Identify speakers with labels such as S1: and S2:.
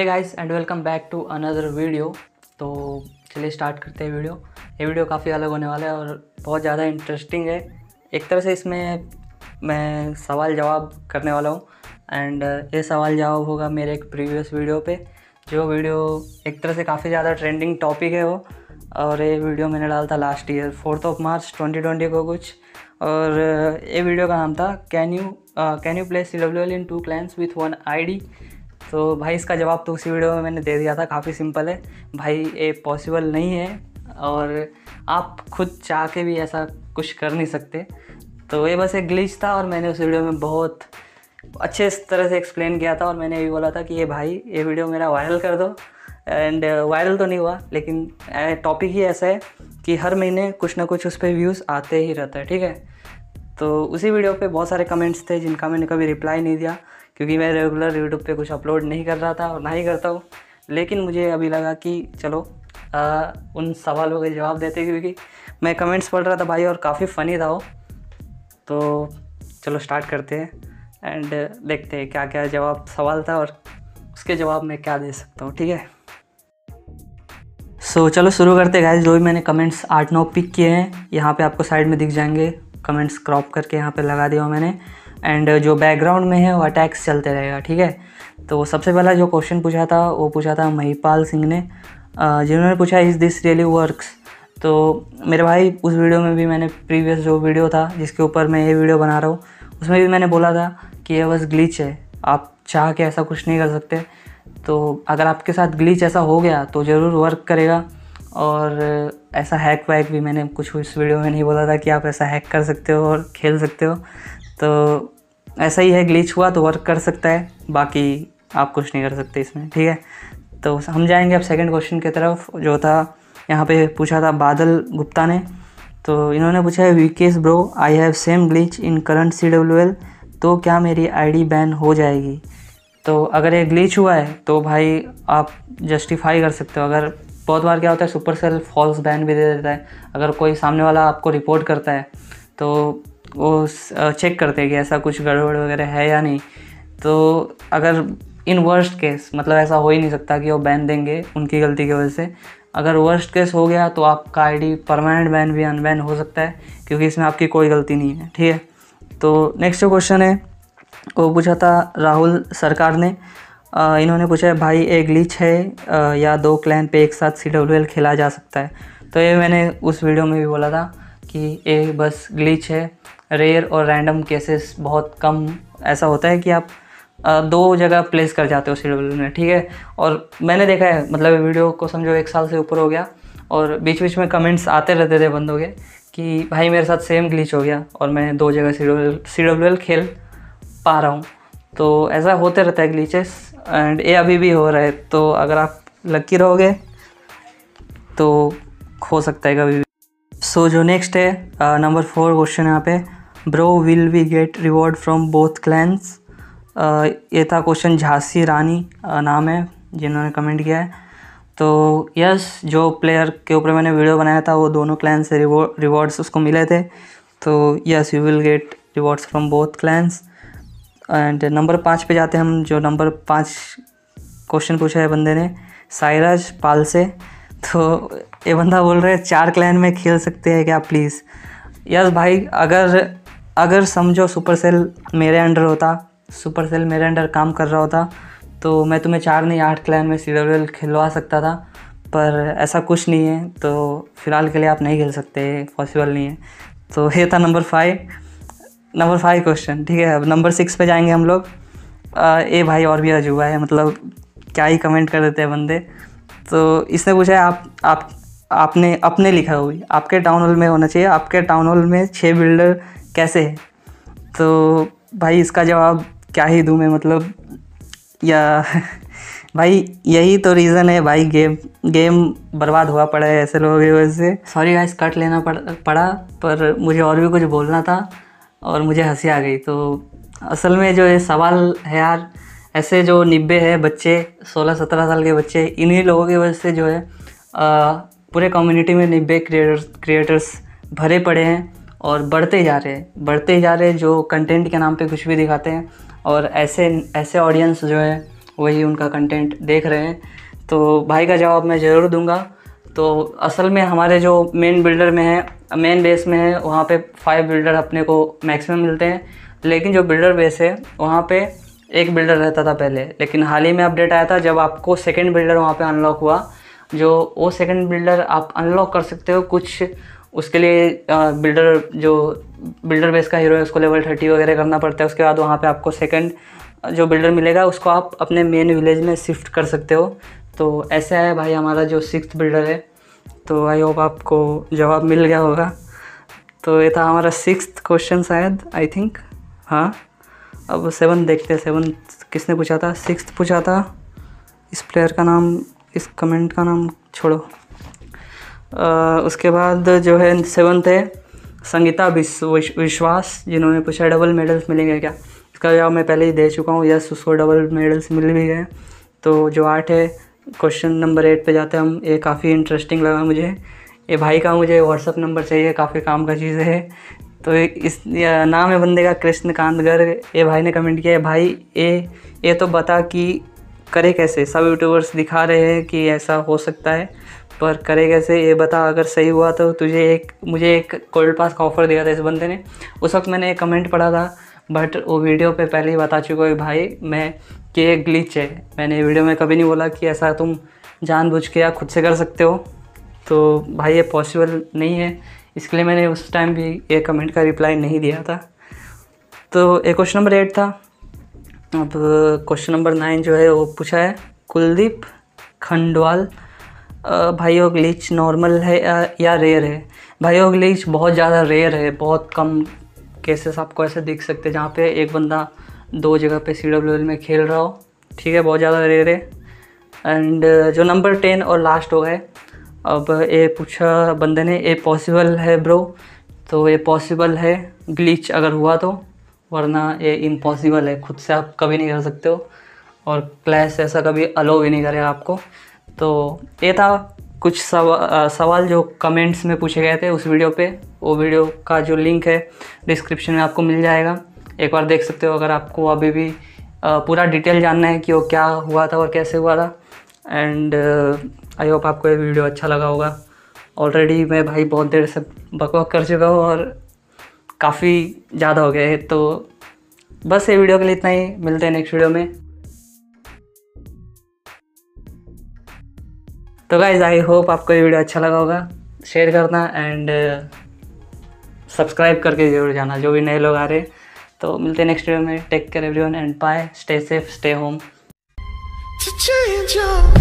S1: Hey guys and welcome back to another video. तो चलिए start करते हैं वीडियो। ये वीडियो काफ़ी अलग होने वाला है और बहुत ज़्यादा इंटरेस्टिंग है। एक तरह से इसमें मैं सवाल जवाब करने वाला हूँ एंड ये सवाल जवाब होगा मेरे एक प्रीवियस वीडियो पे, जो वीडियो एक तरह से काफ़ी ज़्यादा ट्रेंडिंग टॉपिक है वो। और ये वीडियो मैंने डाला था लास्ट ईयर 4 मार्च 2020 को कुछ। और ये वीडियो का नाम था can you play CWL in 2 clans with 1 ID। तो भाई इसका जवाब तो उसी वीडियो में मैंने दे दिया था। काफ़ी सिंपल है भाई, ये पॉसिबल नहीं है और आप खुद चाह के भी ऐसा कुछ कर नहीं सकते। तो ये बस एक ग्लिच था और मैंने उस वीडियो में बहुत अच्छे तरह से एक्सप्लेन किया था और मैंने ये भी बोला था कि ये वीडियो मेरा वायरल कर दो। एंड वायरल तो नहीं हुआ, लेकिन टॉपिक ही ऐसा है कि हर महीने कुछ ना कुछ उस पर व्यूज़ आते ही रहता है, ठीक है। तो उसी वीडियो पे बहुत सारे कमेंट्स थे जिनका मैंने कभी रिप्लाई नहीं दिया, क्योंकि मैं रेगुलर यूट्यूब पे कुछ अपलोड नहीं कर रहा था और ना ही करता हूँ। लेकिन मुझे अभी लगा कि चलो उन सवालों के जवाब देते, क्योंकि मैं कमेंट्स पढ़ रहा था भाई और काफ़ी फ़नी था वो। तो चलो स्टार्ट करते हैं एंड देखते हैं क्या क्या जवाब सवाल था और उसके जवाब मैं क्या दे सकता हूँ, ठीक है। सो चलो शुरू करते हैं गाइस। जो भी मैंने कमेंट्स 8-9 पिक किए हैं यहाँ पे आपको साइड में दिख जाएंगे। कमेंट्स क्रॉप करके यहाँ पे लगा दिया मैंने। एंड जो बैकग्राउंड में है वो अटैक्स चलते रहेगा, ठीक है। तो सबसे पहला जो क्वेश्चन पूछा था वो पूछा था महिपाल सिंह ने, जिन्होंने पूछा इज़ दिस रियली वर्क्स। तो मेरे भाई उस वीडियो में भी मैंने प्रीवियस जो वीडियो था जिसके ऊपर मैं ये वीडियो बना रहा हूँ उसमें भी मैंने बोला था कि ये बस ग्लिच है, आप चाह के ऐसा कुछ नहीं कर सकते। तो अगर आपके साथ ग्लिच ऐसा हो गया तो ज़रूर वर्क करेगा। और ऐसा हैक वैक भी मैंने कुछ इस वीडियो में नहीं बोला था कि आप ऐसा हैक कर सकते हो और खेल सकते हो। तो ऐसा ही है, ग्लिच हुआ तो वर्क कर सकता है, बाकी आप कुछ नहीं कर सकते इसमें, ठीक है। तो हम जाएंगे अब सेकंड क्वेश्चन की तरफ, जो था यहाँ पे पूछा था बादल गुप्ता ने। तो इन्होंने पूछा है Vikas bro I have same glitch in current CWL, तो क्या मेरी ID बैन हो जाएगी। तो अगर ये ग्लिच हुआ है तो भाई आप जस्टिफाई कर सकते हो। अगर बहुत बार क्या होता है सुपरसेल फॉल्स बैन भी दे देता है। अगर कोई सामने वाला आपको रिपोर्ट करता है तो वो चेक करते हैं कि ऐसा कुछ गड़बड़ वगैरह है या नहीं। तो अगर इन वर्स्ट केस, मतलब ऐसा हो ही नहीं सकता कि वो बैन देंगे उनकी गलती की वजह से, अगर वर्स्ट केस हो गया तो आपका ID परमानेंट बैन भी अनबैन हो सकता है, क्योंकि इसमें आपकी कोई गलती नहीं है, ठीक है। तो नेक्स्ट जो क्वेश्चन है वो पूछा था राहुल सरकार ने। इन्होंने पूछा है भाई एक ग्लिच है या 2 क्लैन पे एक साथ CWL खेला जा सकता है। तो ये मैंने उस वीडियो में भी बोला था कि ये बस ग्लिच है। रेयर और रैंडम केसेस बहुत कम ऐसा होता है कि आप 2 जगह प्लेस कर जाते हो CWL में, ठीक है। और मैंने देखा है, मतलब वीडियो को समझो 1 साल से ऊपर हो गया और बीच बीच में कमेंट्स आते रहते थे बंदों के कि भाई मेरे साथ सेम ग्लिच हो गया और मैं 2 जगह CWL खेल पा रहा हूँ। तो ऐसा होते रहता है ग्लिचेस एंड ये अभी भी हो रहा है। तो अगर आप लकी रहोगे तो हो सकता है कभी भी। सो जो नेक्स्ट है नंबर 4 क्वेश्चन यहाँ पे, bro will we get reward from both clans. ये था क्वेश्चन, झांसी रानी नाम है जिन्होंने कमेंट किया है। तो यस, जो प्लेयर के ऊपर मैंने वीडियो बनाया था वो दोनों क्लैन से रिवॉर्ड्स उसको मिले थे। तो yes you will get rewards from both clans. And number 5 पे जाते हैं हम। जो नंबर 5 क्वेश्चन पूछा है बंदे ने साइराज पाल से। तो ये बंदा बोल रहा है 4 क्लैन में खेल सकते हैं क्या प्लीज़। यस भाई, अगर समझो सुपरसेल मेरे अंडर काम कर रहा होता तो मैं तुम्हें 4 नहीं 8 क्लैन में CWL खिलवा सकता था, पर ऐसा कुछ नहीं है। तो फ़िलहाल के लिए आप नहीं खेल सकते, पॉसिबल नहीं है। तो ये था नंबर 5 क्वेश्चन, ठीक है। अब नंबर 6 पे जाएंगे हम लोग। ये भाई और भी अजूबा है, मतलब क्या ही कमेंट कर देते हैं बंदे। तो इसने पूछा है आपने अपने लिखा हुई आपके टाउन हॉल में होना चाहिए, आपके टाउन हॉल में 6 बिल्डर कैसे है। तो भाई इसका जवाब क्या ही दूँ मैं, मतलब या भाई यही तो रीज़न है भाई, गेम बर्बाद हुआ पड़ा है ऐसे लोगों की वजह से। सॉरी गाइस, कट लेना पड़ा, पर मुझे और भी कुछ बोलना था और मुझे हंसी आ गई। तो असल में जो ये सवाल है यार, ऐसे जो निब्बे है बच्चे 16-17 साल के बच्चे, इन्हीं लोगों की वजह से जो है पूरे कम्युनिटी में निब्बे क्रिएटर्स भरे पड़े हैं और बढ़ते ही जा रहे हैं जो कंटेंट के नाम पे कुछ भी दिखाते हैं। और ऐसे ऑडियंस जो है वही उनका कंटेंट देख रहे हैं। तो भाई का जवाब मैं ज़रूर दूंगा। तो असल में हमारे जो मेन बिल्डर में है, मेन बेस में है, वहाँ पे 5 बिल्डर अपने को मैक्सिमम मिलते हैं। लेकिन जो बिल्डर बेस है वहाँ पे 1 बिल्डर रहता था पहले, लेकिन हाल ही में अपडेट आया था जब आपको सेकंड बिल्डर वहाँ पे अनलॉक हुआ। जो वो सेकंड बिल्डर आप अनलॉक कर सकते हो कुछ, उसके लिए बिल्डर बेस का हीरो है उसको लेवल 30 वगैरह करना पड़ता है। उसके बाद वहाँ पे आपको सेकंड जो बिल्डर मिलेगा उसको आप अपने मेन विलेज में शिफ्ट कर सकते हो। तो ऐसा है भाई हमारा जो 6th बिल्डर है। तो आई होप आपको जवाब मिल गया होगा। तो ये था हमारा 6th क्वेश्चन शायद, आई थिंक। हाँ, अब 7 देखते हैं। 7 किसने पूछा था? 6th पूछा था। इस प्लेयर का नाम, इस कमेंट का नाम छोड़ो। उसके बाद जो है 7th है संगीता विश्वास, जिन्होंने पूछा डबल मेडल्स मिलेंगे क्या। इसका जवाब मैं पहले ही दे चुका हूँ, यस उसको डबल मेडल्स मिल भी गए। तो जो 8 है, क्वेश्चन नंबर 8 पे जाते हैं हम। ये काफ़ी इंटरेस्टिंग लगा मुझे। ये भाई का मुझे व्हाट्सअप नंबर चाहिए, काफ़ी काम का चीज़ है। तो इस नाम है बंदे का कृष्णकांत गर्ग। ये भाई ने कमेंट किया है, भाई ये तो बता कि करे कैसे। सब यूट्यूबर्स दिखा रहे हैं कि ऐसा हो सकता है, पर करे कैसे ये बता। अगर सही हुआ तो मुझे एक कोल्ड पास का ऑफ़र दिया था इस बंदे ने। उस वक्त मैंने एक कमेंट पढ़ा था, बट वो वीडियो पे पहले ही बता चुका हूँ भाई मैं कि एक ग्लिच है। मैंने वीडियो में कभी नहीं बोला कि ऐसा तुम जानबूझ के या खुद से कर सकते हो। तो भाई ये पॉसिबल नहीं है, इसके लिए मैंने उस टाइम भी ये कमेंट का रिप्लाई नहीं दिया था। तो ये क्वेश्चन नंबर 8 था। अब क्वेश्चन नंबर 9 जो है वो पूछा है कुलदीप खंडवाल, भाई वो ग्लिच नॉर्मल है या रेयर है। भाई वो ग्लिच बहुत ज़्यादा रेयर है, बहुत कम केसेस आपको ऐसे दिख सकते हैं जहाँ पे एक बंदा 2 जगह पे CWL में खेल रहा हो, ठीक है, बहुत ज़्यादा रेयर है। एंड जो नंबर 10 और लास्ट हो गए। अब ये पूछा बंदे ने, ये पॉसिबल है ब्रो। तो ये पॉसिबल है ग्लिच अगर हुआ तो, वरना ये इम्पॉसिबल है, खुद से आप कभी नहीं कर सकते हो, और क्लैश ऐसा कभी अलो भी नहीं करेगा आपको। तो ये था कुछ सवाल जो कमेंट्स में पूछे गए थे उस वीडियो पे। वो वीडियो का जो लिंक है डिस्क्रिप्शन में आपको मिल जाएगा, एक बार देख सकते हो अगर आपको अभी भी पूरा डिटेल जानना है कि वो क्या हुआ था और कैसे हुआ था। एंड आई होप आपको ये वीडियो अच्छा लगा होगा। ऑलरेडी मैं भाई बहुत देर से बकवास कर चुका हूँ और काफ़ी ज़्यादा हो गया है। तो बस ये वीडियो के लिए इतना ही, मिलते हैं नेक्स्ट वीडियो में। तो गाइज आई होप आपको ये वीडियो अच्छा लगा होगा। शेयर करना एंड सब्सक्राइब करके जरूर जाना जो भी नए लोग आ रहे हैं। तो मिलते हैं नेक्स्ट वीडियो में। Take care everyone and bye, stay safe, stay home.